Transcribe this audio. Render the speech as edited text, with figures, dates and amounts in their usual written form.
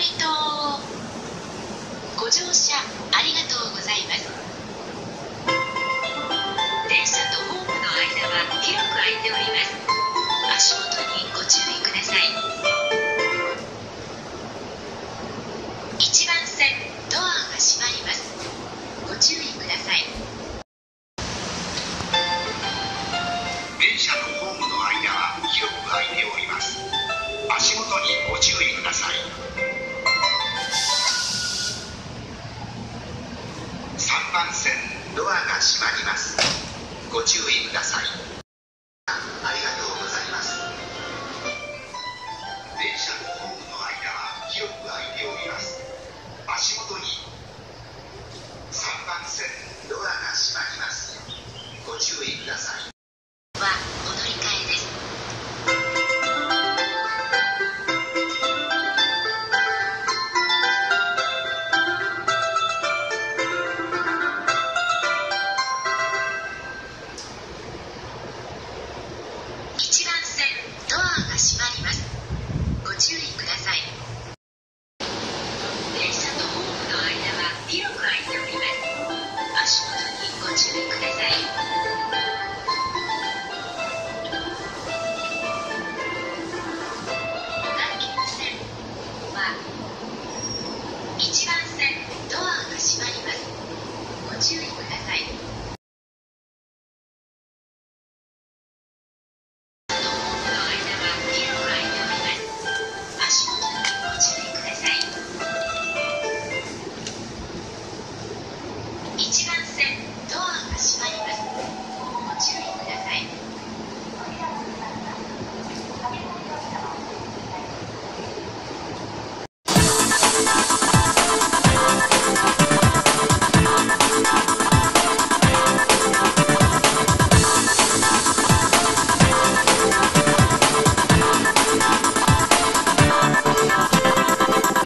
島ご乗車ありがとうございます。電車とホームの間は広く空いております。足元にご注意ください。1番線ドアが閉まります。ご注意ください。 電車とホームの間は広く空いております。足元にご注意ください。3番線ドアが閉まります。ご注意ください。